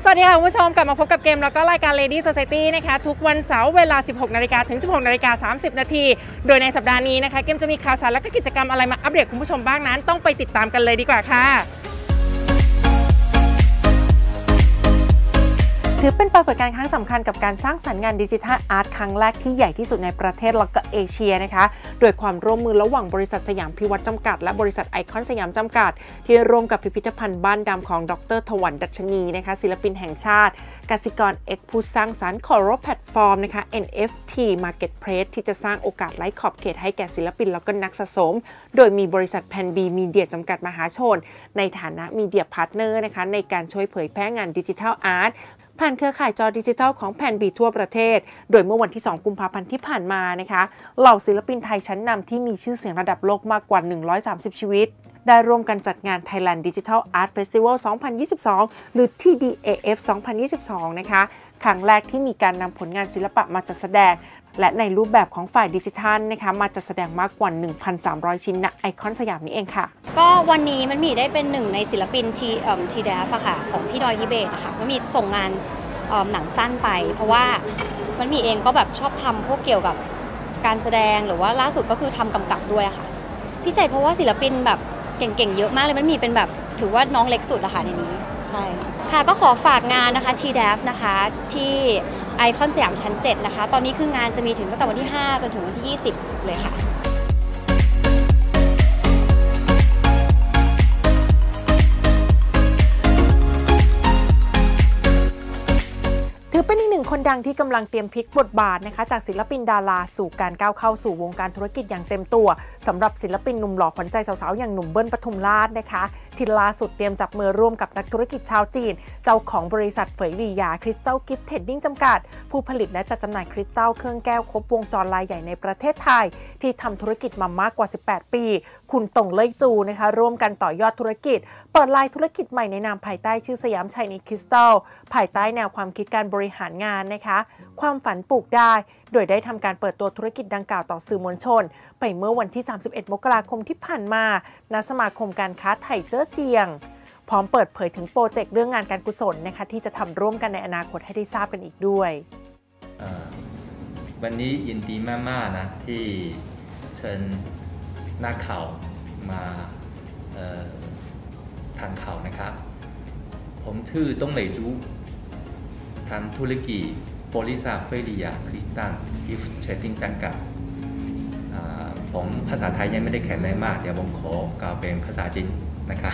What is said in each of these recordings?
สวัสดีค่ะคุณผู้ชมกลับมาพบกับเกมแล้วก็รายการ Lady Society นะคะทุกวันเสาร์เวลา 16 นาฬิกาถึง 16 นาฬิกา 30 นาทีโดยในสัปดาห์นี้นะคะเกมจะมีข่าวสารและก็กิจกรรมอะไรมาอัปเดตคุณผู้ชมบ้างนั้นต้องไปติดตามกันเลยดีกว่าค่ะถือเป็นปรากฏการณ์ครั้งสำคัญกับการสร้างสรรค์งานดิจิทัลอาร์ตครั้งแรกที่ใหญ่ที่สุดในประเทศและก็เอเชียนะคะโดยความร่วมมือระหว่างบริษัทสยามพิวัตรจำกัดและบริษัทไอคอนสยามจำกัดที่ร่วมกับพิพิธภัณฑ์บ้านดำของดร.ถวันดัชนีนะคะศิลปินแห่งชาติกสิกรเอ็กผู้สร้างสรรค์ Coral Platform นะคะ NFT Marketplace ที่จะสร้างโอกาสไร้ขอบเขตให้แก่ศิลปินแล้วก็นักสะสมโดยมีบริษัทแพนบีมีเดียจำกัดมหาชนในฐานะมีเดียพาร์ทเนอร์นะคะในการช่วยเผยแพร่งานดิจิทัลอาร์ตผ่านเครือข่ายจอดิจิทัลของแผ่นบีทั่วประเทศโดยเมื่อวันที่ 2 กุมภาพันธ์ที่ผ่านมานะคะเหล่าศิลปินไทยชั้นนำที่มีชื่อเสียงระดับโลกมากกว่า130ชีวิตได้ร่วมกันจัดงาน Thailand Digital Art Festival 2022 หรือ TDAF 2022 นะคะครั้งแรกที่มีการนำผลงานศิลปะมาจัดแสดงและในรูปแบบของฝ่ายดิจิทัลนะคะมาจัดแสดงมากกว่า 1,300 ชิ้นณไอคอนสยามนี้เองค่ะก็วันนี้มันมีได้เป็นหนึ่งในศิลปินทีเดฟค่ะของพี่ดอยทิเบตนะคะมันมีส่งงานหนังสั้นไปเพราะว่ามันมีเองก็แบบชอบทำพวกเกี่ยวกับการแสดงหรือว่าล่าสุดก็คือทำกำกับด้วยค่ะพิเศษเพราะว่าศิลปินแบบเก่งๆเยอะมากเลยมันมีเป็นแบบถือว่าน้องเล็กสุดอะค่ะในนี้ใช่ค่ะก็ขอฝากงานนะคะ TDF นะคะที่ไอคอนสยามชั้น 7 นะคะตอนนี้คืองานจะมีถึงตั้งแต่วันที่ 5 จนถึงวันที่ 20 เลยค่ะถือเป็นอีกหนึ่งคนดังที่กำลังเตรียมพลิกบทบาทนะคะจากศิลปินดาราสู่การก้าวเข้าสู่วงการธุรกิจอย่างเต็มตัวสำหรับศิลปินหนุ่มหล่อขวัญใจสาวๆอย่างหนุ่มเบิ้ลปทุมราชนะคะที่ล่าสุดเตรียมจับมือร่วมกับนักธุรกิจชาวจีนเจ้าของบริษัทเฟยหลี่หยาคริสตัลกิฟต์เทรดดิ้งจำกัดผู้ผลิตและจัดจำหน่ายคริสตัลเครื่องแก้วครบวงจรรายใหญ่ในประเทศไทยที่ทำธุรกิจมามากกว่า18ปีคุณตงเล่ยจูนะคะร่วมกันต่อยอดธุรกิจเปิดลายธุรกิจใหม่ในนามภายใต้ชื่อสยามชัยนิดคริสตัลภายใต้แนวความคิดการบริหารงานนะคะความฝันปลูกได้โดยได้ทำการเปิดตัวธุรกิจดังกล่าวต่อสื่อมวลชนไปเมื่อวันที่31 มกราคมที่ผ่านมาณสมาคมการค้าไทยเจ้อเจียงพร้อมเปิดเผยถึงโปรเจกต์เรื่องงานการกุศลนะคะที่จะทำร่วมกันในอนาคตให้ได้ทราบกันอีกด้วยวันนี้ยินดีมากๆนะที่เชิญนักข่าวมาทานข่าวนะครับผมชื่อต้งเหลยจูทำธุรกิจบริษัทเฟยหลี่หยาคริสตัลกิฟต์เทรดดิ้งจำกัดผมภาษาไทยยังไม่ได้แข็งแรงมากเดี๋ยวผมขอกล่าวเป็นภาษาจีนนะครับ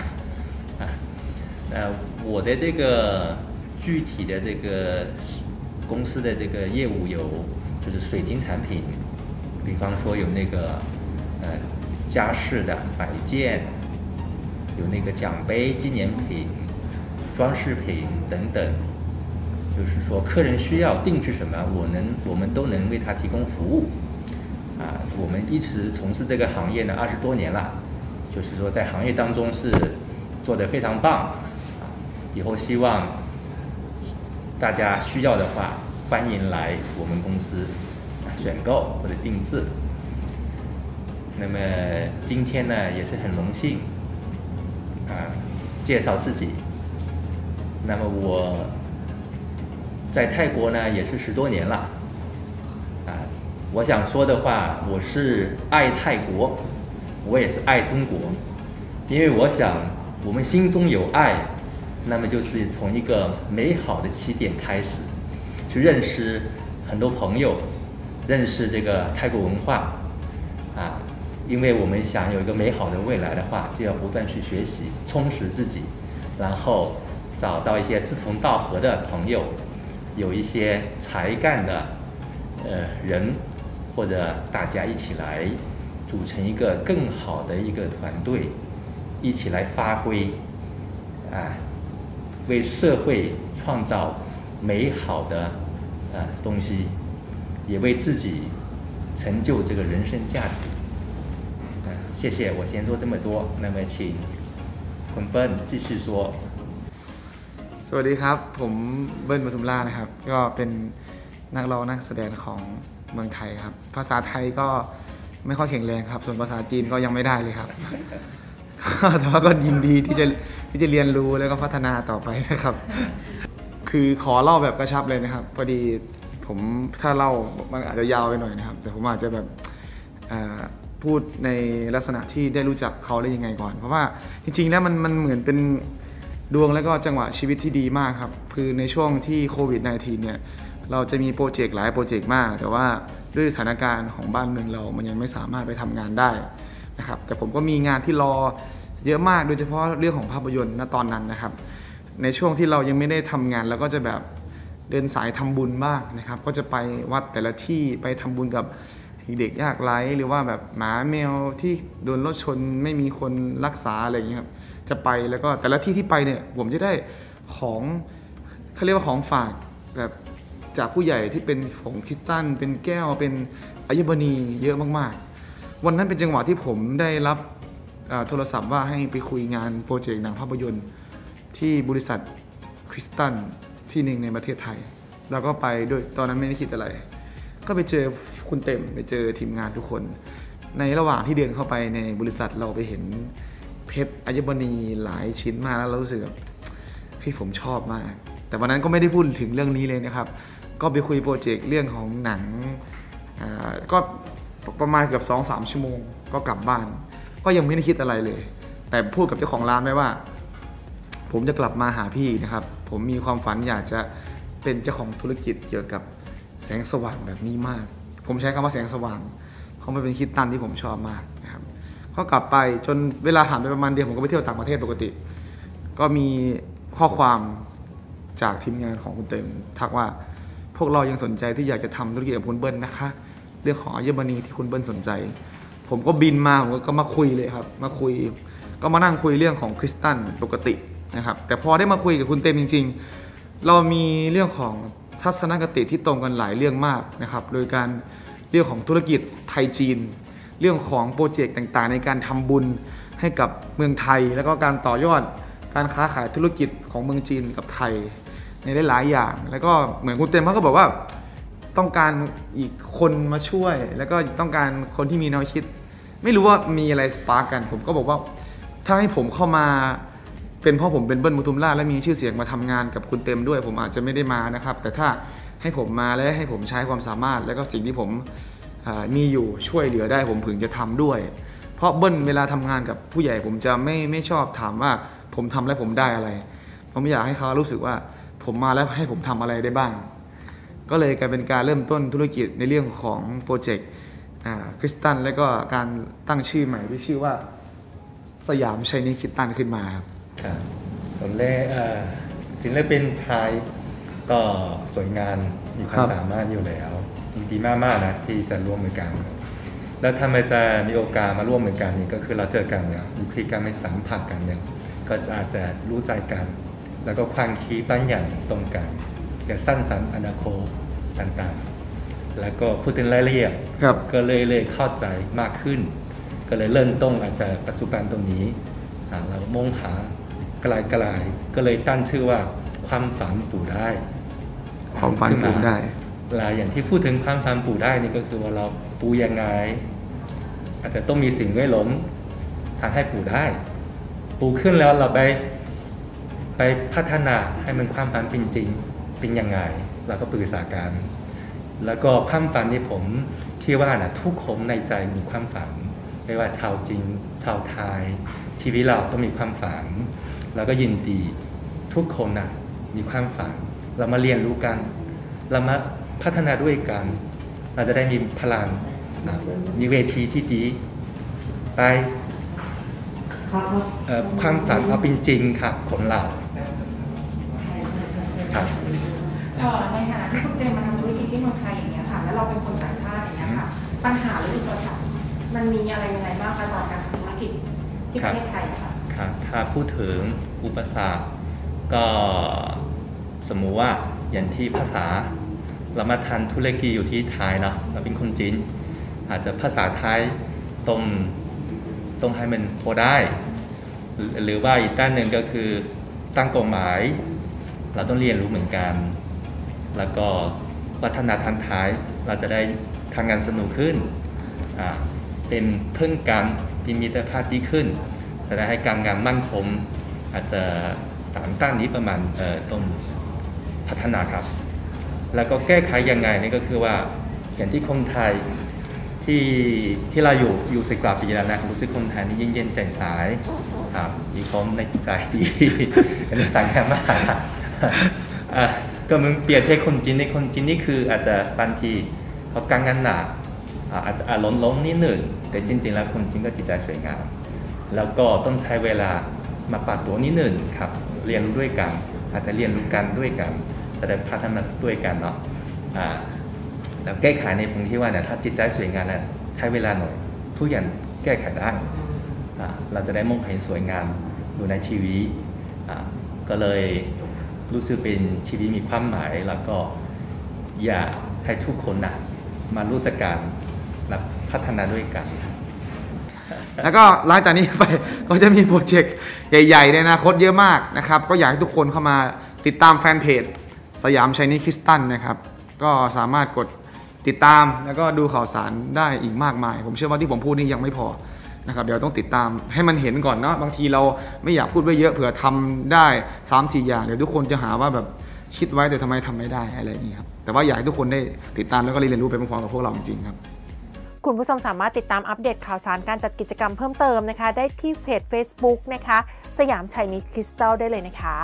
我的这个具体的这个公司的这个业务有就是水晶产品，比方说有那个家饰的摆件，有那个奖杯、纪念品、装饰品等等。就是说，客人需要定制什么，我们都能为他提供服务。我们一直从事这个行业呢20多年了，就是说在行业当中是做得非常棒。以后希望大家需要的话，欢迎来我们公司选购或者定制。那么今天呢，也是很荣幸介绍自己。那么我在泰国呢也是10多年了，我想说的话，我是爱泰国，我也是爱中国，因为我想我们心中有爱。那么就是从一个美好的起点开始，去认识很多朋友，认识这个泰国文化因为我们想有一个美好的未来的话，就要不断去学习，充实自己，然后找到一些志同道合的朋友，有一些才干的人，或者大家一起来组成一个更好的一个团队，一起来发挥为社会创造美好的东西，也为自己成就这个人生价值。谢谢，我先说这么多。那么请คุณเปิ้ล继续说。 สวัสดีครับผมเบิ้ลปทุมราชนะครับก็เป็นนักร้องนักแสดงของเมืองไทยครับภาษาไทยก็ไม่ค่อยแข็งแรงครับส่วนภาษาจีนก็ยังไม่ได้เลยครับ แต่ว่าก็ยินดีที่จะเรียนรู้แล้วก็พัฒนาต่อไปนะครับคือขอเล่าแบบกระชับเลยนะครับพอดีผมถ้าเล่ามันอาจจะยาวไปหน่อยนะครับแต่ผมอาจจะแบบพูดในลักษณะที่ได้รู้จักเขาได้ยังไงก่อนเพราะว่าจริงๆแล้วมันเหมือนเป็นดวงและก็จังหวะชีวิตที่ดีมากครับคือในช่วงที่โควิด -19 เนี่ยเราจะมีโปรเจกต์หลายโปรเจกต์มากแต่ว่าด้วยสถานการณ์ของบ้านเมืองเรามันยังไม่สามารถไปทำงานได้นะครับแต่ผมก็มีงานที่รอเยอะมากโดยเฉพาะเรื่องของภาพยนตร์ณตอนนั้นนะครับในช่วงที่เรายังไม่ได้ทำงานแล้วก็จะแบบเดินสายทำบุญบ้างนะครับก็จะไปวัดแต่ละที่ไปทำบุญกับเด็กยากไร้หรือว่าแบบหมาแมวที่โดนรถชนไม่มีคนรักษาอะไรอย่างเงี้ยครับจะไปแล้วก็แต่ละที่ที่ไปเนี่ยผมจะได้ของเขาเรียกว่าของฝากแบบจากผู้ใหญ่ที่เป็นของคริสตัลเป็นแก้วเป็นอัญมณีเยอะมากๆวันนั้นเป็นจังหวะที่ผมได้รับโทรศัพท์ว่าให้ไปคุยงานโปรเจกต์หนังภาพยนตร์ที่บริษัทคริสตัลที่หนึ่งในประเทศไทยแล้วก็ไปด้วยตอนนั้นไม่ได้คิดอะไรก็ไปเจอคุณเต็มไปเจอทีมงานทุกคนในระหว่างที่เดินเข้าไปในบริษัทเราไปเห็นเพชรอัญมณีหลายชิ้นมากแล้วเรารู้สึกแบบพี่ผมชอบมากแต่วันนั้นก็ไม่ได้พูดถึงเรื่องนี้เลยนะครับก็ไปคุยโปรเจกต์เรื่องของหนังก็ประมาณเกือบ 2-3 ชั่วโมงก็กลับบ้านก็ยังไม่ได้คิดอะไรเลยแต่พูดกับเจ้าของร้านไว้ว่าผมจะกลับมาหาพี่นะครับผมมีความฝันอยากจะเป็นเจ้าของธุรกิจเกี่ยวกับแสงสว่างแบบนี้มากผมใช้คำว่าแสงสว่างเพราะมันเป็นคริสตัลที่ผมชอบมากนะครับก็กลับไปจนเวลาผ่านไปประมาณเดือนผมก็ไปเที่ยวต่างประเทศปกติก็มีข้อความจากทีมงานของคุณเต็มทักว่าพวกเรายังสนใจที่อยากจะทำธุรกิจกับคุณเบิ้ลนะคะเรื่องของอัญมณีที่คุณเบิ้ลสนใจผมก็บินมาผมก็มาคุยเลยครับมาคุยก็มานั่งคุยเรื่องของคริสตัลปกตินะครับแต่พอได้มาคุยกับคุณเต็มจริงๆเรามีเรื่องของทัศนคติที่ตรงกันหลายเรื่องมากนะครับโดยการเรื่องของธุรกิจไทยจีนเรื่องของโปรเจกต์ต่างๆในการทำบุญให้กับเมืองไทยแล้วก็การต่อยอดการค้าขายธุรกิจของเมืองจีนกับไทยในหลายๆอย่างแล้วก็เหมือนคุณเต็มเขาก็บอกว่าต้องการอีกคนมาช่วยแล้วก็ต้องการคนที่มีแนวคิดไม่รู้ว่ามีอะไรสปาร์กกันผมก็บอกว่าถ้าให้ผมเข้ามาเป็นเพราะผมเป็นเบิ้ล ปทุมราชและมีชื่อเสียงมาทำงานกับคุณเต็มด้วยผมอาจจะไม่ได้มานะครับแต่ถ้าให้ผมมาและให้ผมใช้ความสามารถและก็สิ่งที่ผมมีอยู่ช่วยเหลือได้ผมถึงจะทำด้วยเพราะเบิ้ลเวลาทำงานกับผู้ใหญ่ผมจะไม่ชอบถามว่าผมทำแล้วผมได้อะไรผมอยากให้เขารู้สึกว่าผมมาแล้วให้ผมทำอะไรได้บ้างก็เลยกลายเป็นการเริ่มต้นธุรกิจในเรื่องของโปรเจกต์คริสตัลและก็การตั้งชื่อใหม่ที่ชื่อว่าสยามชัยนิคริสตัลขึ้นมาครับตอนแรกศิลปินไทยก็สวยงามมีความสามารถอยู่แล้วดีมากๆนะที่จะร่วมมือกันแล้วทำไมจะมีโอกาสมาร่วมมือกันนี่ก็คือเราเจอกันแล้วมีพฤติกรรมไม่สัมผัสกันเนี่ยก็จะอาจจะรู้ใจกันแล้วก็ความคิดบางอย่างตรงกันจะสร้างสรรค์อนาคตต่างๆแล้วก็พูดถึงรายละเอียดก็เลยเข้าใจมากขึ้นก็เลยเริ่มต้นอาจจะปัจจุบันตรงนี้เรามองหาไกลๆก็เลยตั้งชื่อว่าความฝันปู่ได้ความฝันปู่ได้อย่างที่พูดถึงความฝันปู่ได้นี่ก็คือว่าเราปู่ยังไงอาจจะต้องมีสิ่งแวดล้อมทางให้ปู่ได้ปู่ขึ้นแล้วเราไปพัฒนาให้มันความฝันเป็นจริงเป็นยังไงเราก็ปรึกษากันแล้วก็ความฝันที่ผมคิดว่านะทุกคนในใจมีความฝันไม่ว่าชาวจีนชาวไทยชีวิตเราต้องมีความฝันแล้วก็ยินดีทุกคนนะมีความฝันเรามาเรียนรู้กันเรามาพัฒนาด้วยกันเราจะได้มีพลังมีเวทีที่ดีไปความฝันเอาเป็นจริงครับของเราครับในฐานะที่คุณเต็มมาทำธุรกิจที่เมืองไทยอย่างเงี้ยค่ะแล้วเราเป็นคนต่างชาติอย่างเงี้ยค่ะปัญหาหรืออุปสรรคมันมีอะไรยังไงบ้างคะสำหรับการทำธุรกิจที่ประเทศไทยค่ะถ้าพูดถึงอุปสรรคก็สมมุติว่าอย่างที่ภาษาเรามาทำธุรกิจอยู่ที่ไทยเนาะเราเป็นคนจีนอาจจะภาษาไทยต้องให้มันพอได้หรือว่าอีกด้านหนึ่งก็คือตั้งกฎหมายเราต้องเรียนรู้เหมือนกันแล้วก็วัฒนธรรมไทยเราจะได้ทำงานสนุกขึ้นเป็นเพื่อนกันเป็นมิตรภาพดีขึ้นจะได้ให้การงานมั่นคงอาจจะ3 ด้านนี้ประมาณต้องพัฒนาครับแล้วก็แก้ไขยังไงนี่ก็คือว่าอย่างที่คนไทยที่เราอยู่10 กว่าปีแล้วนะรู้สึกคนไทยนี่เย็นแจ่มใสครับมีความในจิตใจดีอันนี้สำคัญมากก็มึงเปรียบเทียบคนจีนในคนจีนนี่คืออาจจะบางทีเขาการงานหนักอาจจะล้มนิดหนึ่งแต่จริงๆแล้วคนจีนก็จิตใจสวยงามแล้วก็ต้องใช้เวลามาปรับตัวนิดหนึ่งครับเรียนรู้ด้วยกันอาจจะเรียนรู้กันด้วยกันจะได้พัฒนาด้วยกันเนาะแล้วแก้ไขในตรงที่ว่าเนี่ยถ้าจิตใจสวยงามเนี่ยใช้เวลาหน่อยทุกอย่างแก้ไขได้เราจะได้มองเห็นสวยงามอยู่ในชีวิตก็เลยรู้สึกเป็นชีวิตมีความหมายแล้วก็อยากให้ทุกคนนะมารู้จักกันและพัฒนาด้วยกันแล้วก็หลังจากนี้ไปก็จะมีโปรเจกต์ใหญ่ๆในอนาคตเยอะมากนะครับก็อยากให้ทุกคนเข้ามาติดตามแฟนเพจสยามไชนีสคริสตัลนะครับก็สามารถกดติดตามแล้วก็ดูข่าวสารได้อีกมากมายผมเชื่อว่าที่ผมพูดนี่ยังไม่พอนะครับเดี๋ยวต้องติดตามให้มันเห็นก่อนเนาะบางทีเราไม่อยากพูดไว้เยอะเผื่อทำได้ 3-4 อย่างเดี๋ยวทุกคนจะหาว่าแบบคิดไว้แต่ทำไมทำไม่ได้อะไรอย่างนี้ครับแต่ว่าอยากให้ทุกคนได้ติดตามแล้วก็เรียนรู้ไปพร้อมๆกับพวกเราจริงๆครับคุณผู้ชมสามารถติดตามอัปเดตข่าวสารการจัดกิจกรรมเพิ่มเติมนะคะได้ที่เพจ Facebook นะคะสยามไชนีสคริสตัลได้เลยนะคะ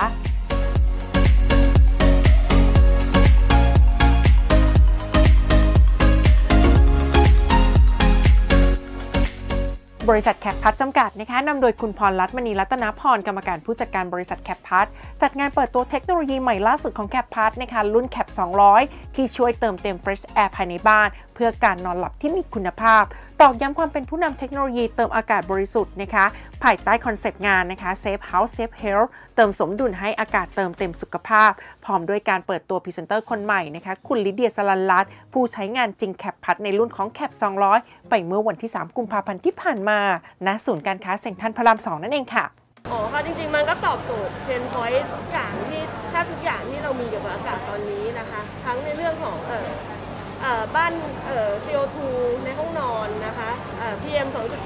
บริษัทแคปพัทจำกัดนะคะนำโดยคุณพรรัตน์มณีรัตนพรกรรมการผู้จัดการบริษัทแคปพัทจัดงานเปิดตัวเทคโนโลยีใหม่ล่าสุดของแคปพัทนะคะรุ่นแคป200ที่ช่วยเติมเต็ม Fresh Air ภายในบ้านเพื่อการนอนหลับที่มีคุณภาพตอกย้ำความเป็นผู้นำเทคโนโลยีเติมอากาศบริสุทธิ์นะคะภายใต้คอนเซปต์งานนะคะ Safe House Safe Health เติมสมดุลให้อากาศเติมเต็มสุขภาพพร้อมด้วยการเปิดตัวพรีเซนเตอร์คนใหม่นะคะคุณลิเดียสลันรัตน์ผู้ใช้งานจริงแคปพัทในรุ่นของแคป200ไปเมื่อวันที่3 กุมภาพันธ์ที่ผ่านมาณศูนย์การค้าเซ็นทรัลพระราม 2นั่นเองค่ะค่ะจริงๆมันก็ตอบโจทย์เพนพอยต์ทุกอย่างที่แทบทุกอย่างที่เรามีเกี่ยวกับอากาศตอนนี้นะคะทั้งในเรื่องของบ้านCO2 ในห้องนอนนะคะ PM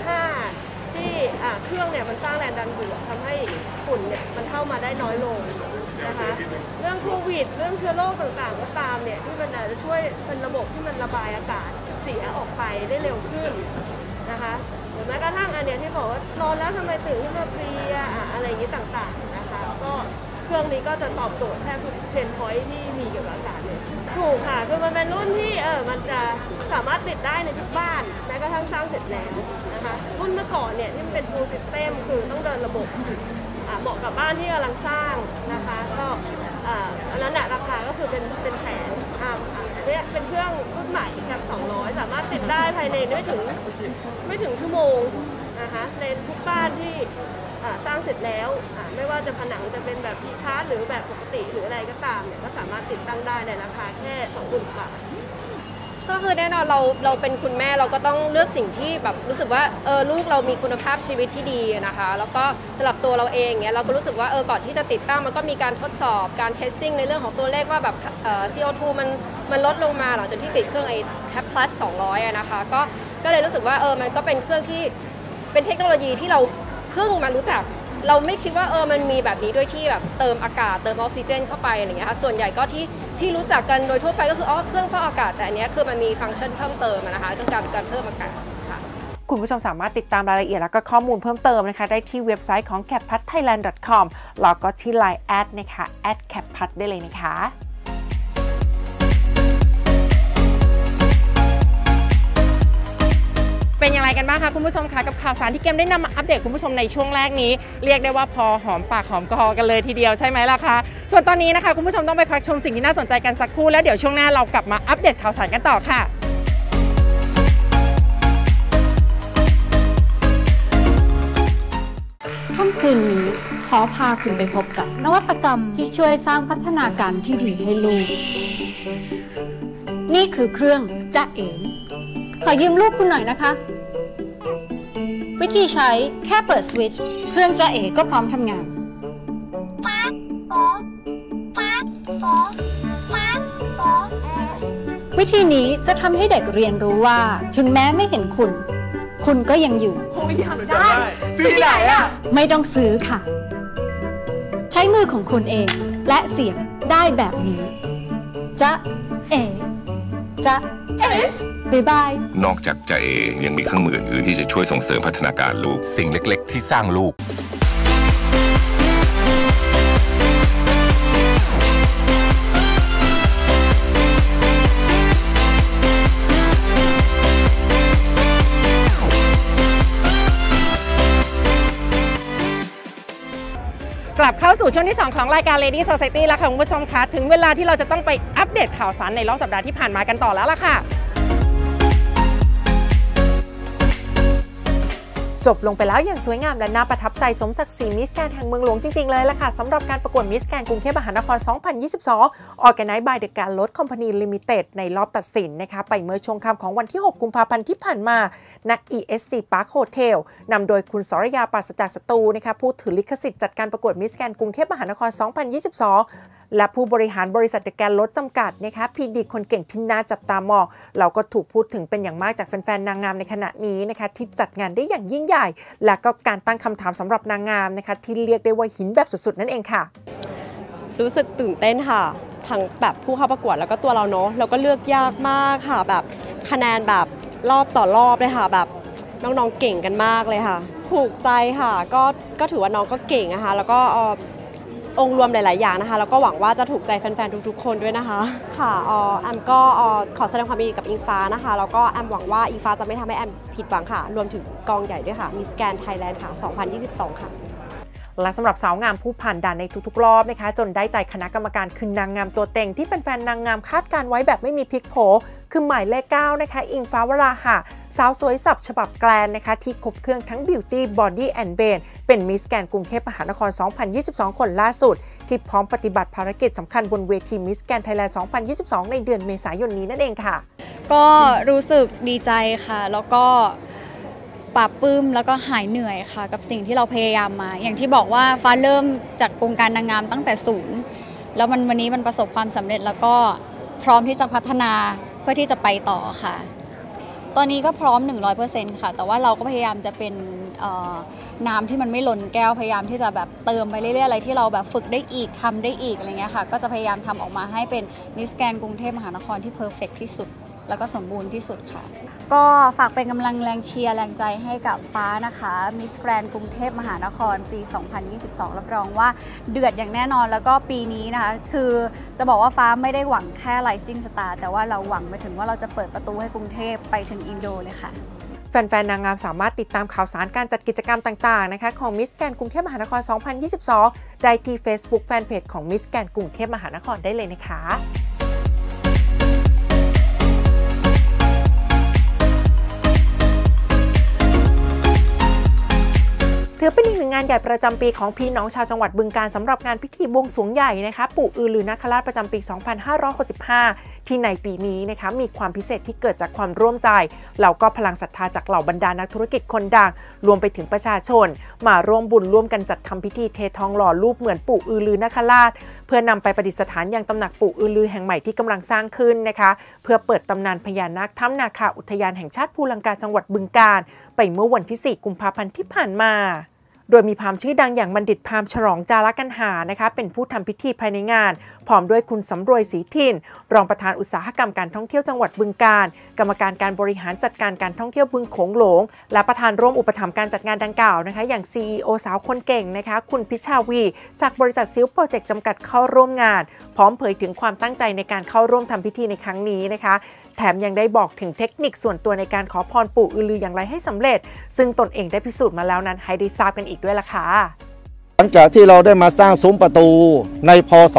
2.5 ที่เครื่องเนี่ยมันสร้างแรงดันบวกทำให้ฝุ่นเนี่ยมันเข้ามาได้น้อยลงนะคะเรื่องโควิดเรื่องเชื้อโรคต่างๆก็ตามเนี่ยที่มันอาจจะช่วยเป็นระบบที่มันระบายอากาศเสียออกไปได้เร็วขึ้นนะคะหรือแม้กระทั่งอันเนี้ยที่บอกว่านอนแล้วทำไมตื่นขึ้นมาเพลียอะไรอย่างนี้ต่างๆนะคะก็เครื่องนี้ก็จะตอบโจทย์แทบทุกเพนพอยท์ที่มีเกี่ยวกับอากาศเลยถูกค่ะคือมันเป็นรุ่นที่มันจะสามารถติดได้ในทุกบ้านแม้กระทั่งสร้างเสร็จแล้วนะคะรุ่นเมื่อก่อนเนี่ยที่มันเป็น full system คือต้องเดินระบบเหมาะกับบ้านที่กำลังสร้างนะคะก็อันนั้นราคาก็คือเป็นแสนอันนี้เป็นเครื่องรุ่นใหม่กับ200สามารถติดได้ภายในไม่ถึงชั่วโมงนะคะในทุกบ้านที่สร้างเสร็จแล้วไม่ว่าจะผนังจะเป็นแบบพีคาร์หรือแบบปกติหรืออะไรก็ตามเนี่ยก็สามารถติดตั้งได้ในราคาแค่20,000 บาทก็คือแน่นอนเราเป็นคุณแม่เราก็ต้องเลือกสิ่งที่แบบรู้สึกว่าลูกเรามีคุณภาพชีวิตที่ดีนะคะแล้วก็สำหรับตัวเราเองเนี่ยเราก็รู้สึกว่าก่อนที่จะติดตั้งมันก็มีการทดสอบการเทสติ้งในเรื่องของตัวเลขว่าแบบCO2 มันลดลงมาหลังจากที่ติดเครื่องไอ้ Tab Plus 200นะคะก็เลยรู้สึกว่ามันก็เป็นเครื่องที่เป็นเทคโนโลยีที่เราเพิ่งมารู้จักเราไม่คิดว่ามันมีแบบนี้ด้วยที่แบบเติมอากาศเติมออกซิเจนเข้าไปอะไรเงี้ยค่ะส่วนใหญ่ก็ที่รู้จักกันโดยทั่วไปก็คือเครื่องฟอกอากาศแต่อันนี้คือมันมีฟังก์ชันเพิ่มเติมนะคะต้องการเพิ่มอากาศค่ะคุณผู้ชมสามารถติดตามรายละเอียดและก็ข้อมูลเพิ่มเติมนะคะได้ที่เว็บไซต์ของ cappat.thailand.com แล้วก็ที่ Line แอดนะคะ @cappat ได้เลยนะคะเป็นอย่างไรกันบ้างคะคุณผู้ชมคะกับข่าวสารที่เกมได้นำมาอัปเดตคุณผู้ชมในช่วงแรกนี้เรียกได้ว่าพอหอมปากหอมคอกันเลยทีเดียวใช่ไหมล่ะคะส่วนตอนนี้นะคะคุณผู้ชมต้องไปพักชมสิ่งที่น่าสนใจกันสักครู่แล้วเดี๋ยวช่วงหน้าเรากลับมาอัปเดตข่าวสารกันต่อค่ะค่ำคืนนี้ขอพาคุณไปพบกับนวัตกรรมที่ช่วยสร้างพัฒนาการที่ดีให้ลูกนี่คือเครื่องจ๊ะเอ๋ขอยืมลูกคุณหน่อยนะคะวิธีใช้แค่เปิดสวิตช์เครื่องจ๊ะเอ๋ก็พร้อมทำงานวิธีนี้จะทำให้เด็กเรียนรู้ว่าถึงแม้ไม่เห็นคุณก็ยังอยู่ได้ซื้อที่ไหนอ่ะไม่ต้องซื้อค่ะใช้มือของคุณเองและเสียงได้แบบนี้จ๊ะเอ๋จ๊ะเอ๋บ๊ายบายนอกจากจะเอยังมีเครื่องมืออื่นที่จะช่วยส่งเสริมพัฒนาการลูกสิ่งเล็กๆที่สร้างลูกกลับเข้าสู่ช่วงที่ 2 ของรายการ Lady Society แล้วค่ะคุณผู้ชมคะถึงเวลาที่เราจะต้องไปอัปเดตข่าวสารในรอบสัปดาห์ที่ผ่านมากันต่อแล้วล่ะค่ะจบลงไปแล้วอย่างสวยงามและน่าประทับใจสมศักดิ์ศรีมิสแกรนด์แห่งเมืองหลวงจริงๆเลยล่ะค่ะสำหรับการประกวดมิสแกรนด์กรุงเทพมหานคร 2022 Organized by The Garlot Company Limited ในรอบตัดสินนะคะไปเมื่อช่วงค่ำของวันที่ 6 กุมภาพันธ์ที่ผ่านมาณ ESC Park Hotel นำโดยคุณสรยา ปราศจากศัตรูนะคะผู้ถือลิขสิทธิ์จัดการประกวดมิสแกรนด์กรุงเทพมหานคร 2022 และผู้บริหารบริษัทเดอะแกรลดจำกัดนะคะพีดีคนเก่งที่น่าจับตามองเราก็ถูกพูดถึงเป็นอย่างมากจากแฟนๆนางงามในขณะนี้นะคะที่จัดงานได้อย่างยิ่งใหญ่และก็การตั้งคำถามสำหรับนางงามนะคะที่เรียกได้ว่าหินแบบสุดๆนั่นเองค่ะรู้สึกตื่นเต้นค่ะทั้งแบบผู้เข้าประกวดแล้วก็ตัวเราเนาะเราก็เลือกยากมากค่ะแบบคะแนนแบบรอบต่อรอบเลยค่ะแบบน้องๆเก่งกันมากเลยค่ะถูกใจค่ะก็ถือว่าน้องก็เก่งนะคะแล้วก็องค์รวมหลายๆอย่างนะคะแล้วก็หวังว่าจะถูกใจแฟนๆทุกๆคนด้วยนะคะค่ะแอมก็ขอแสดงความยินดีกับอิงฟ้านะคะแล้วก็แอมหวังว่าอิงฟ้าจะไม่ทำให้แอมผิดหวังค่ะรวมถึงกองใหญ่ด้วยค่ะมิสแกรนด์ไทยแลนด์ค่ะ 2022 ค่ะและสำหรับสาวงามผู้ผ่านด่านในทุกๆรอบนะคะจนได้ใจคณะกรรมการคือนางงามตัวเต็งที่แฟนๆนางงามคาดการไว้แบบไม่มีพลิกโผคือหมายเลข 9 นะคะอิงฟ้าวราหะสาวสวยสับฉบับแกรนนะคะที่ครบเครื่องทั้ง Beauty Body and Brain เป็นมิสแกรนด์กรุงเทพมหานคร 2022 คนล่าสุดที่พร้อมปฏิบัติภารกิจสำคัญบนเวทีมิสแกรนด์ไทยแลนด์ 2022 ในเดือนเมษายนนี้นั่นเองค่ะก็รู้สึกดีใจค่ะแล้วก็ปราบปลื้มแล้วก็หายเหนื่อยค่ะกับสิ่งที่เราพยายามมาอย่างที่บอกว่าฟ้าเริ่มจากวงการนางงามตั้งแต่ศูนย์แล้ววันนี้มันประสบความสำเร็จแล้วก็พร้อมที่จะพัฒนาเพื่อที่จะไปต่อค่ะตอนนี้ก็พร้อม 100% ค่ะแต่ว่าเราก็พยายามจะเป็นน้ำที่มันไม่ล้นแก้วพยายามที่จะแบบเติมไปเรื่อยๆอะไรที่เราแบบฝึกได้อีกทำได้อีกอะไรเงี้ยค่ะก็จะพยายามทำออกมาให้เป็นมิสแกรนด์กรุงเทพมหานครที่เพอร์เฟกต์ที่สุดแล้วก็สมบูรณ์ที่สุดค่ะก็ฝากเป็นกำลังแรงเชียร์แรงใจให้กับฟ้านะคะมิสแกรนด์กรุงเทพมหานครปี 2022 รับรองว่าเดือดอย่างแน่นอนแล้วก็ปีนี้นะคะคือจะบอกว่าฟ้าไม่ได้หวังแค่ Rising Star แต่ว่าเราหวังไปถึงว่าเราจะเปิดประตูให้กรุงเทพไปถึงอินโดเลยค่ะแฟนๆนางงามสามารถติดตามข่าวสารการจัดกิจกรรมต่างๆนะคะของมิสแกรนด์กรุงเทพมหานคร 2022 ได้ที่ Facebook Fanpage ของมิสแกรนด์กรุงเทพมหานครได้เลยนะคะถือเป็นอีกหนึ่งงานใหญ่ประจำปีของพี่น้องชาวจังหวัดบึงกาฬสำหรับงานพิธีบวงสรวงใหญ่นะคะปู่อือลือนาคราชประจำปี 2565 ที่ในปีนี้นะคะมีความพิเศษที่เกิดจากความร่วมใจแล้วก็พลังศรัทธาจากเหล่าบรรดานักธุรกิจคนดังรวมไปถึงประชาชนมาร่วมบุญร่วมกันจัดทำพิธีเททองหล่อรูปเหมือนปู่อือลือนาคราชเพื่อนำไปประดิษฐานยังตำหนักปู่อือลือแห่งใหม่ที่กำลังสร้างขึ้นนะคะเพื่อเปิดตำนานพญานาคถ้ำนาคาอุทยานแห่งชาติภูลังกาจังหวัดบึงกาฬไปเมื่อวันที่ 4 กุมภาพันธ์ที่ผ่านมาโดยมีพราหมณ์ชื่อดังอย่างบัณฑิตพราหมณ์ฉลองจาระกันหานะคะเป็นผู้ทำพิธีภายในงานพร้อมด้วยคุณสำรวยศรีถิ่นรองประธานอุตสาหกรรมการท่องเที่ยวจังหวัดบึงกาฬกรรมการการบริหารจัดการการท่องเที่ยวบึงโขงหลงและประธานร่วมอุปถัมภ์การจัดงานดังกล่าวนะคะอย่าง CEO สาวคนเก่งนะคะคุณพิชาวีจากบริษัทซิลโปรเจกต์จำกัดเข้าร่วมงานพร้อมเผยถึงความตั้งใจในการเข้าร่วมทำพิธีในครั้งนี้นะคะแถมยังได้บอกถึงเทคนิคส่วนตัวในการขอพรปู่อือลืออย่างไรให้สำเร็จซึ่งตนเองได้พิสูจน์มาแล้วนั้นให้ได้ทราบกันอีกด้วยล่ะค่ะหลังจากที่เราได้มาสร้างซุ้มประตูในพ.ศ.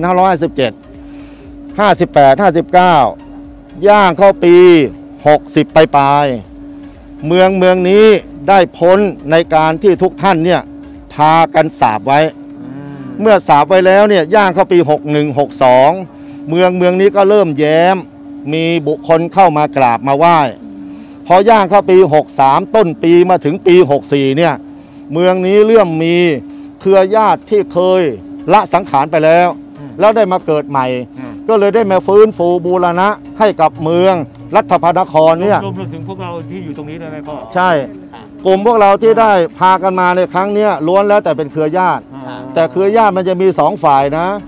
2557 58 59 ย่างเข้าปี 60 ปลายเมืองนี้ได้พ้นในการที่ทุกท่านเนี่ยพากันสาบไว้เมื่อสาบไว้แล้วเนี่ยย่างเข้าปี 61 62 เมืองนี้ก็เริ่มแย้มมีบุคคลเข้ามากราบมาไหว้พอย่างเข้าปี 63 ต้นปีมาถึงปี 64 เนี่ยเมืองนี้เริ่มมีเครือญาติที่เคยละสังขารไปแล้วได้มาเกิดใหม่ก็เลยได้มาฟื้นฟูบูรณะให้กับเมืองรัฐพนครเนี่ยรวมถึงพวกเราที่อยู่ตรงนี้ด้วยไหมพ่อใช่กลุ่มพวกเราที่ได้พากันมาในครั้งนี้ล้วนแล้วแต่เป็นเครือญาติแต่เครือญาติมันจะมี2 ฝ่ายนะ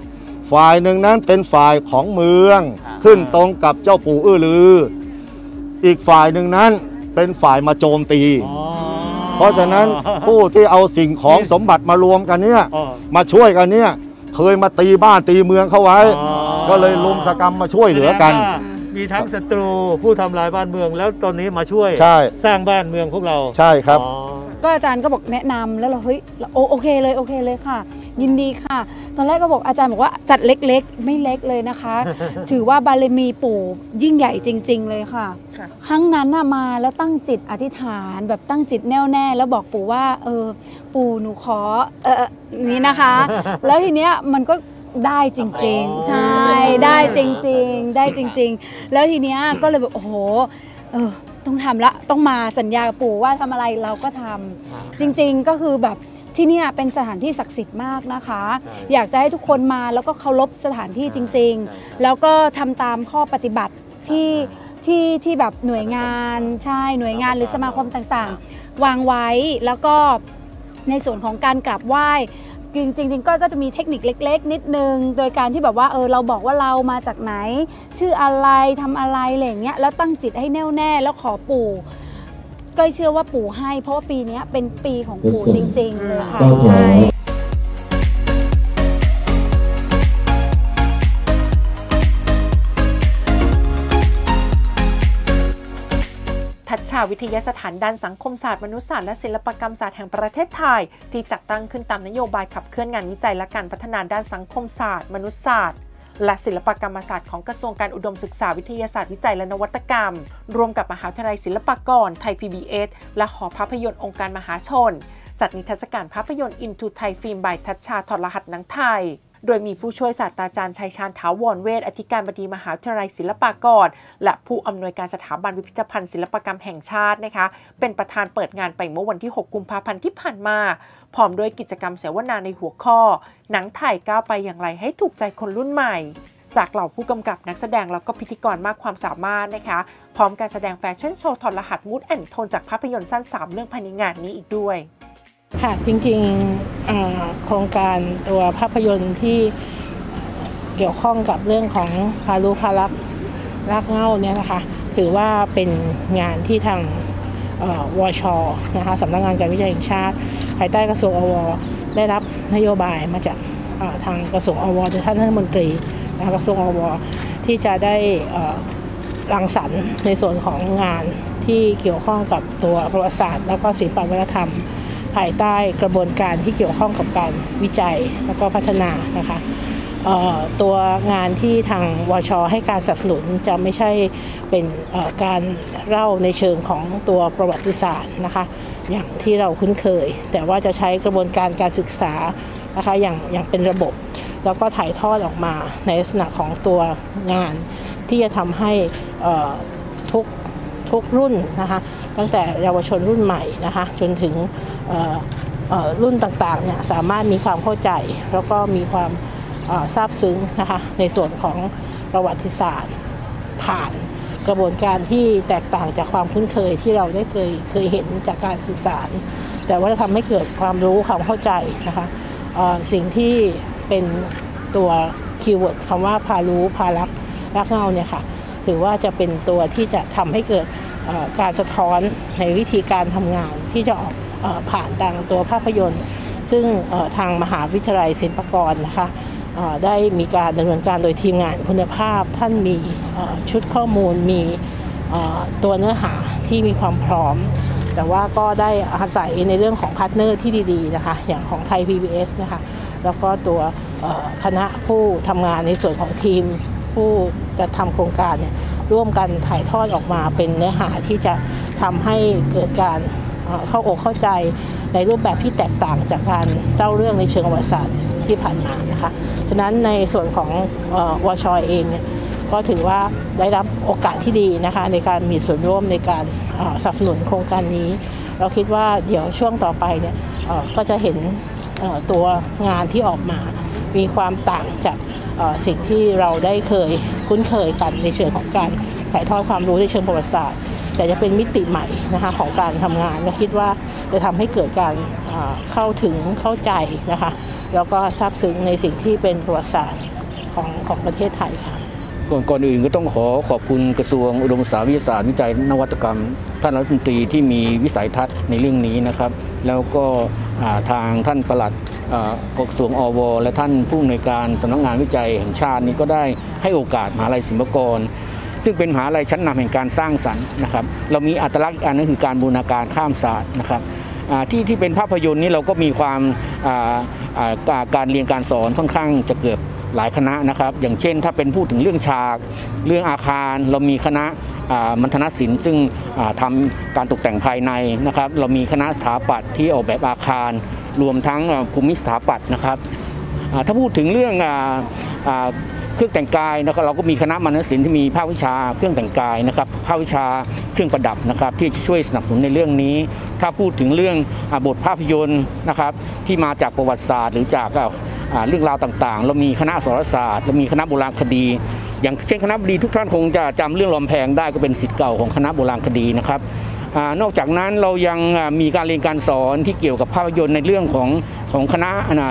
ฝ่ายหนึ่งนั้นเป็นฝ่ายของเมืองขึ้นตรงกับเจ้าปู่อื้อลืออีกฝ่ายหนึ่งนั้นเป็นฝ่ายมาโจมตีเพราะฉะนั้นผู้ที่เอาสิ่งของสมบัติมารวมกันเนี่ยมาช่วยกันเนี่ยเคยมาตีบ้านตีเมืองเขาไว้ก็เลยลุมสกรรมมาช่วยเหลือกันมีทั้งศัตรูผู้ทำลายบ้านเมืองแล้วตอนนี้มาช่วยสร้างบ้านเมืองพวกเราใช่ครับก็อาจารย์ก็บอกแนะนำแล้วเราเฮ้ยโอเคเลยค่ะยินดีค่ะตอนแรกก็บอกอาจารย์บอกว่าจัดเล็กๆไม่เล็กเลยนะคะ ถือว่าบารมีปู่ยิ่งใหญ่จริงๆเลยค่ะครั้งนั้นมาแล้วตั้งจิตอธิษฐานแบบตั้งจิตแน่วแน่แล้วบอกปู่ว่าปู่หนูขอนี้นะคะแล้วทีเนี้ยมันก็ได้จริงๆใช่ได้จริงๆแล้วทีเนี้ยก็เลยแบบโอ้โหต้องทำละต้องมาสัญญากับปู่ว่าทำอะไรเราก็ทำจริงๆก็คือแบบที่นี่เป็นสถานที่ศักดิ์สิทธิ์มากนะคะอยากจะให้ทุกคนมาแล้วก็เคารพสถานที่จริงๆแล้วก็ทำตามข้อปฏิบัติที่แบบหน่วยงานใช่หน่วยงานหรือสมาคมต่างๆวางไว้แล้วก็ในส่วนของการกราบไหว้จริงๆก็จะมีเทคนิคเล็กๆนิดนึงโดยการที่แบบว่าเราบอกว่าเรามาจากไหนชื่ออะไรทำอะไรอะไรอย่างเงี้ยแล้วตั้งจิตให้แน่วแน่แล้วขอปู่ก็เชื่อว่าปู่ให้เพราะว่าปีนี้เป็นปีของปู่จริงๆเลยค่ะใช่ทัชชาวิทยาสถานด้านสังคมศาสตร์มนุษยศาสตร์และศิลปกรรมศาสตร์แห่งประเทศไทยที่จัดตั้งขึ้นตามนโยบายขับเคลื่อนงานวิจัยและการพัฒนาด้านสังคมศาสตร์มนุษยศาสตร์และศิลปกรรมศาสตร์ของกระทรวงการอุดมศึกษาวิทยาศาสตร์วิจัยและนวัตกรรมร่วมกับมหาวิทยาลัยศิลปากรไทย PBS และหอภาพยนตร์องค์การมหาชนจัดนิทรรศการภาพยนตร์ Into Thai Film by ทัชชาถอดรหัสหนังไทยโดยมีผู้ช่วยศาสตราจารย์ชัยชาญถาวรเวชอธิการบดีมหาวิทยาลัยศิลปากรและผู้อำนวยการสถาบันพิพิธภัณฑ์ศิลปกรรมแห่งชาตินะคะเป็นประธานเปิดงานไปเมื่อวันที่6 กุมภาพันธ์ที่ผ่านมาพร้อมด้วยกิจกรรมเสวนาในหัวข้อหนังไทยก้าวไปอย่างไรให้ถูกใจคนรุ่นใหม่จากเหล่าผู้กำกับนักแสดงแล้วก็พิธีกรมากความสามารถนะคะพร้อมการแสดงแฟชั่นโชว์ถอดรหัสมูดแอนด์โทนจากภาพยนตร์สั้น3 เรื่องภายในงานนี้อีกด้วยค่ะจริงๆโครงการตัวภาพยนตร์ที่เกี่ยวข้องกับเรื่องของพารุพารักรากเหง้าเนี่ยนะคะถือว่าเป็นงานที่ทางวช.นะคะสำนักงานการวิจัยแห่งชาติภายใต้กระทรวงอว.ได้รับนโยบายมาจากทางกระทรวงอว.โดยท่านรัฐมนตรีกระทรวงอว.ที่จะได้รังสรรค์ในส่วนของงานที่เกี่ยวข้องกับตัวประวัติศาสตร์แล้วก็ศิลปวัฒนธรรมภายใต้กระบวนการที่เกี่ยวข้องกับการวิจัยแล้วก็พัฒนานะคะตัวงานที่ทางวช.ให้การสนับสนุนจะไม่ใช่เป็นการเล่าในเชิงของตัวประวัติศาสตร์นะคะอย่างที่เราคุ้นเคยแต่ว่าจะใช้กระบวนการการศึกษานะคะอย่างเป็นระบบแล้วก็ถ่ายทอดออกมาในลักษณะของตัวงานที่จะทำให้ทุกรุ่นนะคะตั้งแต่เยาวชนรุ่นใหม่นะคะจนถึงรุ่นต่างๆเนี่ยสามารถมีความเข้าใจแล้วก็มีความซาบซึ้งนะคะในส่วนของประวัติศาสตร์ผ่านกระบวนการที่แตกต่างจากความคุ้นเคยที่เราได้เคยเห็นจากการสื่อสารแต่ว่าจะทำให้เกิดความรู้ความเข้าใจนะคะสิ่งที่เป็นตัวคีย์เวิร์ดคำว่าพารู้พารักรากเหง้าเนี่ยค่ะถือว่าจะเป็นตัวที่จะทำให้เกิดการสะท้อนในวิธีการทำงานที่จะออกผ่านทางตัวภาพยนตร์ซึ่งทางมหาวิทยาลัยศิลปากรนะคะได้มีการดำเนินการโดยทีมงานคุณภาพท่านมีชุดข้อมูลมีตัวเนื้อหาที่มีความพร้อมแต่ว่าก็ได้อาศัยในเรื่องของพาร์ทเนอร์ที่ดีๆนะคะอย่างของไทย PBS นะคะแล้วก็ตัวคณะผู้ทำงานในส่วนของทีมผู้จะทำโครงการเนี่ยร่วมกันถ่ายทอดออกมาเป็นเนื้อหาที่จะทำให้เกิดการเข้าอกเข้าใจในรูปแบบที่แตกต่างจากการเล่าเรื่องในเชิงประวัติศาสตร์ที่ผ่านมานะคะฉะนั้นในส่วนของวช.เองเนี่ยก็ถือว่าได้รับโอกาสที่ดีนะคะในการมีส่วนร่วมในการสนับสนุนโครงการนี้เราคิดว่าเดี๋ยวช่วงต่อไปเนี่ยก็จะเห็นตัวงานที่ออกมามีความต่างจากสิ่งที่เราได้เคยคุ้นเคยกันในเชิงของการถ่ายทอดความรู้ในเชิงประวัติศาสตร์แต่จะเป็นมิติใหม่นะคะของการทำงานและคิดว่าจะทำให้เกิดการเข้าถึงเข้าใจนะคะแล้วก็ซาบซึ้งในสิ่งที่เป็นประวัติศาสตร์ของประเทศไทยค่ะก่อนอื่นก็ต้องขอบคุณกระทรวงอุดมศึกษาวิทยาศาสตร์วิจัยนวัตกรรมท่านรัฐมนตรีที่มีวิสัยทัศน์ในเรื่องนี้นะครับแล้วก็ทางท่านปลัดกระทรวงอวและท่านผู้อำนวยการสำนักงานวิจัยแห่งชาตินี้ก็ได้ให้โอกาสมหาวิทยาลัยศิลปากรซึ่งเป็นมหาวิทยาลัยชั้นนำแห่งการสร้างสรรค์นะครับเรามีอัตลักษณ์อันนั้นคือการบูรณาการข้ามศาสตร์นะครับที่เป็นภาพยนตร์นี้เราก็มีความการเรียนการสอนค่อนข้างจะเกือบหลายคณะนะครับอย่างเช่นถ้าเป็นพูดถึงเรื่องฉากเรื่องอาคารเรามีคณะมัณฑนศิลป์ซึ่งทำการตกแต่งภายในนะครับเรามีคณะสถาปัตย์ที่ออกแบบอาคารรวมทั้งภูมิสถาปัตย์นะครับถ้าพูดถึงเรื่องเครื่องแต่งกายนะครับเราก็มีคณะมัณฑนศิลป์ที่มีภาควิชาเครื่องแต่งกายนะครับภาควิชาเครื่องประดับนะครับที่จะช่วยสนับสนุนในเรื่องนี้ถ้าพูดถึงเรื่องบทภาพยนตร์นะครับที่มาจากประวัติศาสตร์หรือจากเรื่องราวต่างๆเรามีคณะอักษรศาสตร์เรามีคณะโบราณคดีอย่างเช่นคณะบดีทุกท่านคงจะจำเรื่องลำแพงได้ก็เป็นศิษย์เก่าของคณะโบราณคดีนะครับนอกจากนั้นเรายังมีการเรียนการสอนที่เกี่ยวกับภาพยนตร์ในเรื่องของคณะ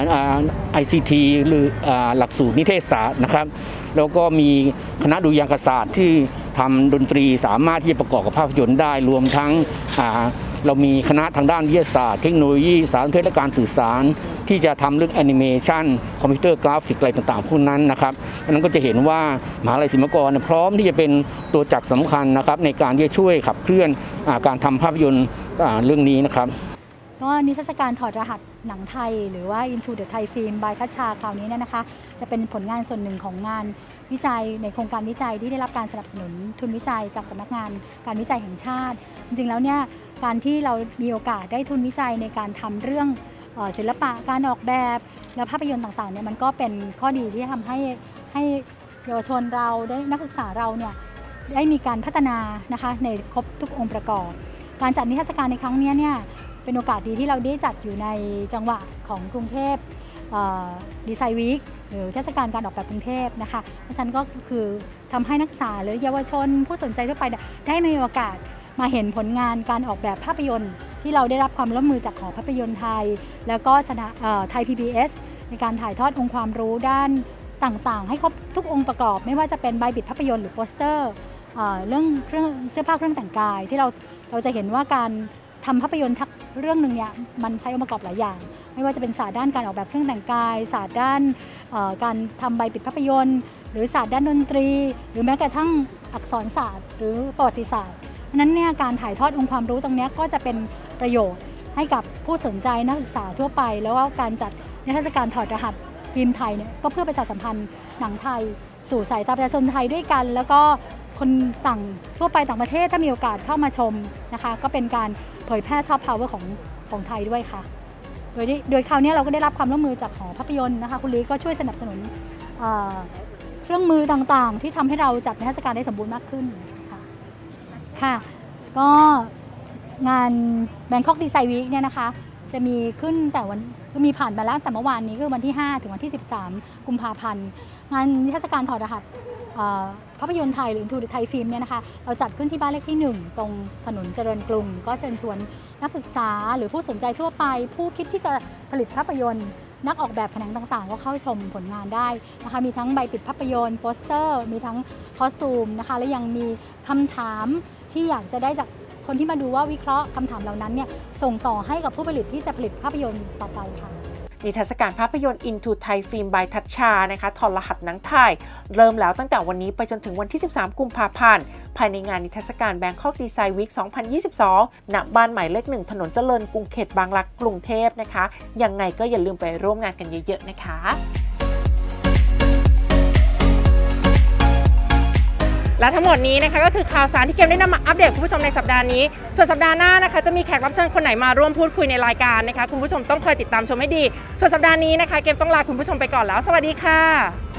ICT หรือหลักสูตรนิเทศศาสตร์นะครับแล้วก็มีคณะดุริยางคศาสตร์ที่ทำดนตรีสามารถที่จะประกอบกับภาพยนตร์ได้รวมทั้งเรามีคณะทางด้านวิทยาศาสตร์เทคโนโลยีสารสนเทศและการสื่อสารที่จะทำเรื่องแอนิเมชันคอมพิวเตอร์กราฟิกอะไรต่างๆพวกนั้นนะครับนั้นก็จะเห็นว่ามหาวิทยาลัยศิลปากรพร้อมที่จะเป็นตัวจักรสำคัญนะครับในการที่จะช่วยขับเคลื่อนการทำภาพยนตร์เรื่องนี้นะครับก็นิทรรศการถอดรหัสหนังไทยหรือว่า Into the Thai Film by ทัชชาคราวนี้เนี่ยนะคะจะเป็นผลงานส่วนหนึ่งของงานวิจัยในโครงการวิจัยที่ได้รับการสนับสนุนทุนวิจัยจากสำนักงานการวิจัยแห่งชาติจริงๆแล้วเนี่ยการที่เรามีโอกาสได้ทุนวิจัยในการทำเรื่องศิลปะการออกแบบและภาพยนตร์ต่างๆเนี่ยมันก็เป็นข้อดีที่ทำให้เยาวชนเราได้นักศึกษาเราเนี่ยได้มีการพัฒนานะคะในครบทุกองค์ประกอบการจัดนิทรรศการในครั้งนี้เนี่ยเป็นโอกาสดีที่เราได้จัดอยู่ในจังหวะของกรุงเทพดีไซน์วีคหรือเทศกาลการออกแบบกรุงเทพนะคะเพราะฉะนั้นก็คือทำให้นักศึกษาหรือเยาวชนผู้สนใจทั่วไปได้มีโอกาสมาเห็นผลงานการออกแบบภาพยนตร์ที่เราได้รับความร่วมมือจากหอภาพยนตร์ไทยแล้วก็ไทย PBS ในการถ่ายทอดองค์ความรู้ด้านต่างๆให้ครบทุกองค์ประกอบไม่ว่าจะเป็นใบบิดภาพยนตร์หรือโปสเตอร์เรื่องเครื่องเสื้อผ้าเครื่องแต่งกายที่เราจะเห็นว่าการทำภาพยนตร์ชักเรื่องหนึ่งเนี่ยมันใช้องค์ประกอบหลายอย่างไม่ว่าจะเป็นศาสตร์ด้านการออกแบบเครื่องแต่งกายศาสตร์ด้านการทำใบปิดภาพยนตร์หรือศาสตร์ด้านดนตรีหรือแม้กระทั่งอักษรศาสตร์หรือประวัติศาสตร์นั้นเนี่ยการถ่ายทอดองค์ความรู้ตรงนี้ก็จะเป็นประโยชน์ให้กับผู้สนใจนักศึกษาทั่วไปแล้วก็การจัดนิทรรศการถอดรหัสฟิล์มไทยเนี่ยก็เพื่อประชาสัมพันธ์หนังไทยสู่สายตาประชาชนไทยด้วยกันแล้วก็คนต่างทั่วไปต่างประเทศถ้ามีโอกาสเข้ามาชมนะคะก็เป็นการเผยแพร่ซอฟต์พาวเวอร์ของไทยด้วยค่ะโดยคราวนี้เราก็ได้รับความร่วมมือจากหอภาพยนตร์นะคะคุณลีก็ช่วยสนับสนุนเครื่องมือต่างๆที่ทำให้เราจัดนิทรรศการได้สมบูรณ์มากขึ้นค่ะก็งาน Bangkok Design Week เนี่ยนะคะจะมีขึ้นแต่วันก็มีผ่านมาแล้วแต่เมื่อวานนี้คือวันที่5ถึงวันที่13กุมภาพันธ์งานนิทรรศการถอดรหัสภาพยนตร์ไทยหรือ Into the Thai Film เนี่ยนะคะเราจัดขึ้นที่บ้านเลขที่1ตรงถนนเจริญกรุงก็เชิญชวนนักศึกษาหรือผู้สนใจทั่วไปผู้คิดที่จะผลิตภาพยนตร์นักออกแบบแขนงต่างๆก็เข้าชมผลงานได้นะคะมีทั้งใบปิดภาพยนตร์โปสเตอร์มีทั้งคอสตูมนะคะและยังมีคำถามที่อยากจะได้จากคนที่มาดูว่าวิเคราะห์คำถามเหล่านั้นเนี่ยส่งต่อให้กับผู้ผลิตที่จะผลิตภาพยนตร์ต่อไปค่ะนิทรรศการภาพยนตร์ Into Thai Film by ทัชชานะคะถอดรหัสหนังไทยเริ่มแล้วตั้งแต่วันนี้ไปจนถึงวันที่13กุมภาพันธ์ภายในงานนิทรรศการ Bangkok Design Week 2022 ณ บ้านหมายเลข 1 ถนนเจริญกรุงเขตบางรักกรุงเทพนะคะยังไงก็อย่าลืมไปร่วมงานกันเยอะๆนะคะและทั้งหมดนี้นะคะก็คือข่าวสารที่เกมได้นำมาอัปเดตคุณผู้ชมในสัปดาห์นี้ส่วนสัปดาห์หน้านะคะจะมีแขกรับเชิญคนไหนมาร่วมพูดคุยในรายการนะคะคุณผู้ชมต้องคอยติดตามชมให้ดีส่วนสัปดาห์นี้นะคะเกมต้องลาคุณผู้ชมไปก่อนแล้วสวัสดีค่ะ